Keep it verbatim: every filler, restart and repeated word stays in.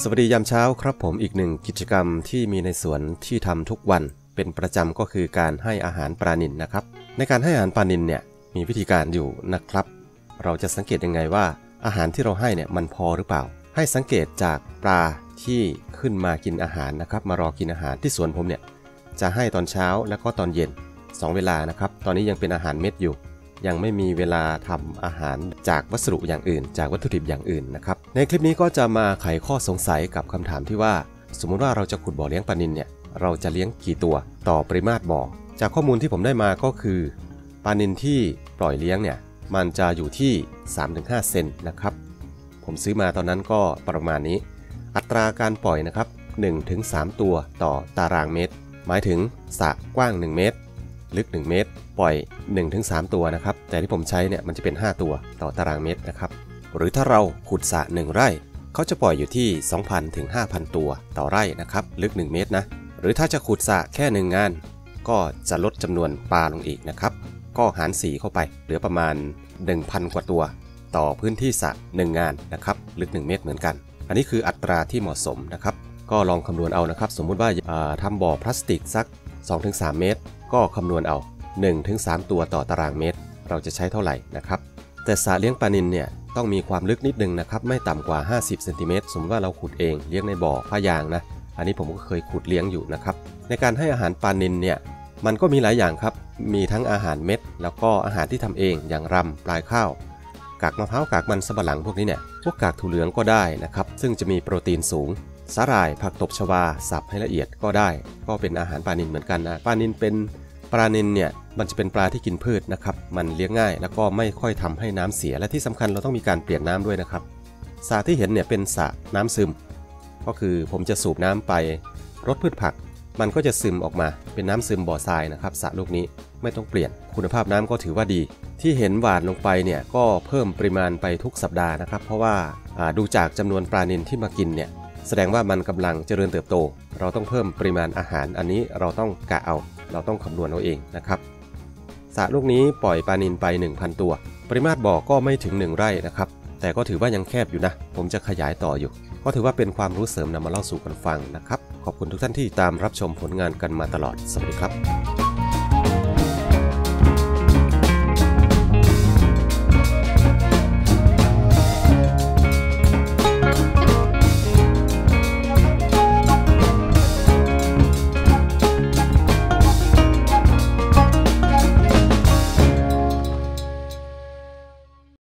สวัสดียามเช้าครับผมอีกหนึ่งกิจกรรมที่มีในสวนที่ทำทุกวันเป็นประจำก็คือการให้อาหารปลานิลนะครับในการให้อาหารปลานิลเนี่ยมีวิธีการอยู่นะครับเราจะสังเกตยังไงว่าอาหารที่เราให้เนี่ยมันพอหรือเปล่าให้สังเกตจากปลาที่ขึ้นมากินอาหารนะครับมารอกินอาหารที่สวนผมเนี่ยจะให้ตอนเช้าแล้วก็ตอนเย็นสองเวลานะครับตอนนี้ยังเป็นอาหารเม็ดอยู่ยังไม่มีเวลาทำอาหารจากวัสดุอย่างอื่นจากวัตถุดิบอย่างอื่นนะครับในคลิปนี้ก็จะมาไขข้อสงสัยกับคำถามที่ว่าสมมุติว่าเราจะขุดบ่อเลี้ยงปลานิลเนี่ยเราจะเลี้ยงกี่ตัวต่อปริมาตรบ่อจากข้อมูลที่ผมได้มาก็คือปลานิลที่ปล่อยเลี้ยงเนี่ยมันจะอยู่ที่ สามถึงห้า เซนนะครับผมซื้อมาตอนนั้นก็ประมาณนี้อัตราการปล่อยนะครับ หนึ่งถึงสาม ตัวต่อตารางเมตรหมายถึงสระกว้างหนึ่งเมตรลึกหนึ่งเมตรปล่อย หนึ่งถึงสาม ตัวนะครับแต่ที่ผมใช้เนี่ยมันจะเป็นห้าตัวต่อตารางเมตรนะครับหรือถ้าเราขุดสระหนึ่งไร่เขาจะปล่อยอยู่ที่ สองพัน ถึง ห้าพัน ตัวต่อไร่นะครับลึกหนึ่งเมตรนะหรือถ้าจะขุดสระแค่หนึ่งงานก็จะลดจำนวนปลาลงอีกนะครับก็หารสี่เข้าไปเหลือประมาณ หนึ่งพัน กว่าตัวต่อพื้นที่สระหนึ่งงานนะครับลึกหนึ่งเมตรเหมือนกันอันนี้คืออัตราที่เหมาะสมนะครับก็ลองคำนวณเอานะครับสมมุติว่าทำบ่อพลาสติกสัก สองถึงสาม เมตรก็คำนวณเอา หนึ่งถึงสาม ตัวต่อตารางเมตรเราจะใช้เท่าไหร่นะครับแต่สระเลี้ยงปลานิลเนี่ยต้องมีความลึกนิดนึงนะครับไม่ต่ำกว่าห้าสิบเซนติเมตรสมมติว่าเราขุดเองเลี้ยงในบ่อผ้ายางนะอันนี้ผมก็เคยขุดเลี้ยงอยู่นะครับในการให้อาหารปลานิลเนี่ยมันก็มีหลายอย่างครับมีทั้งอาหารเม็ดแล้วก็อาหารที่ทำเองอย่างรำปลายข้าวกากมะพร้าวกากมันสำปะหลังพวกนี้เนี่ยพวกกากถั่วเหลืองก็ได้นะครับซึ่งจะมีโปรตีนสูงสาหร่ายผักตบชวาสับให้ละเอียดก็ได้ก็เป็นอาหารปลานิลเหมือนกันนะปลานิลเป็นปลานิลเนี่ยมันจะเป็นปลาที่กินพืชนะครับมันเลี้ยงง่ายแล้วก็ไม่ค่อยทำให้น้ำเสียและที่สำคัญเราต้องมีการเปลี่ยนน้ำด้วยนะครับสระที่เห็นเนี่ยเป็นสระน้ำซึมก็คือผมจะสูบน้ำไปรดพืชผักมันก็จะซึมออกมาเป็นน้ำซึมบ่อทรายนะครับสระลูกนี้ไม่ต้องเปลี่ยนคุณภาพน้ำก็ถือว่าดีที่เห็นหวานลงไปเนี่ยก็เพิ่มปริมาณไปทุกสัปดาห์นะครับเพราะว่าดูจากจำนวนปลานิลที่มากินเนี่ยแสดงว่ามันกำลังเจริญเติบโตเราต้องเพิ่มปริมาณอาหารอันนี้เราต้องกะเอาเราต้องคำนวณเอาเองนะครับสระลูกนี้ปล่อยปลานิลไป หนึ่งพัน ตัวปริมาตรบ่อก็ไม่ถึงหนึ่งไร่นะครับแต่ก็ถือว่ายังแคบอยู่นะผมจะขยายต่ออยู่ก็ถือว่าเป็นความรู้เสริมนำมาเล่าสู่กันฟังนะครับขอบคุณทุกท่านที่ตามรับชมผลงานกันมาตลอดสวัสดีครับ